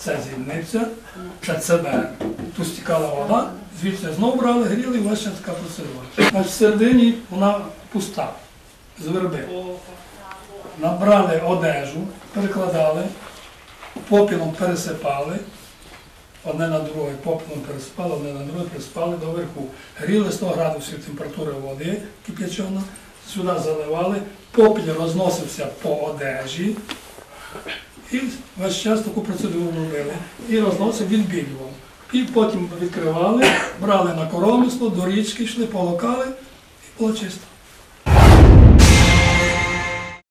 це зільниця, це цебер. Тут стікала вода, звідси знову брали, гріли, і ось ще така процедура. Всередині вона пуста, з верби. Набрали одежу, перекладали, попілом пересипали, одне на друге, попелом пересипали, одне на друге пересипали доверху. Гріли 100 градусів температури води кип'ячона, сюди заливали, попіл розносився по одежі. І весь час таку процедуру робили. І розносив, відбілював. І потім відкривали, брали на коромисло, до річки йшли, полокали і було чисто.